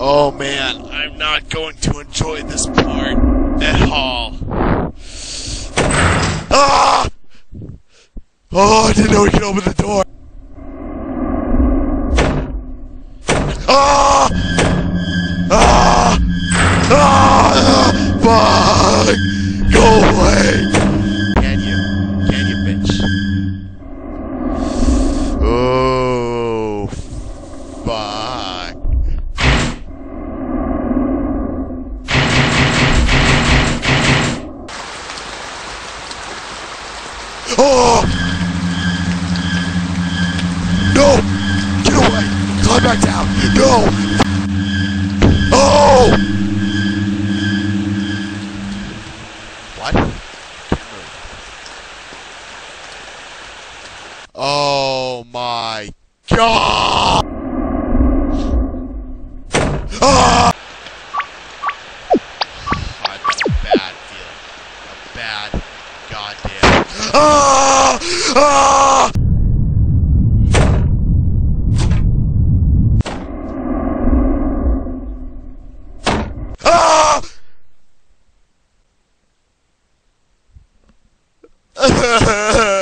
Oh man, I'm not going to enjoy this part at all. Ah! Oh, I didn't know we could open the door. Ah! Ah! Ah! Fuck! Go away! Can you, bitch? Oh, fuck. Oh! No! Get away! Climb back down! No! Oh! What? Oh my god! Ah! I've got a bad feeling. A bad goddamn. Ah! Ah! Ah!